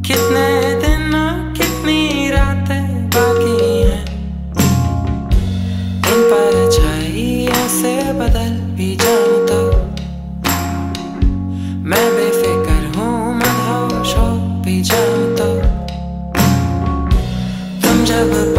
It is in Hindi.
कितने दिन और कितनी रातें बाकी हैं, इन परछाइयों से बदल भी जाऊं तो मैं बेफिक्र हूँ, मदहोश हो भी जाऊं तो तुम जब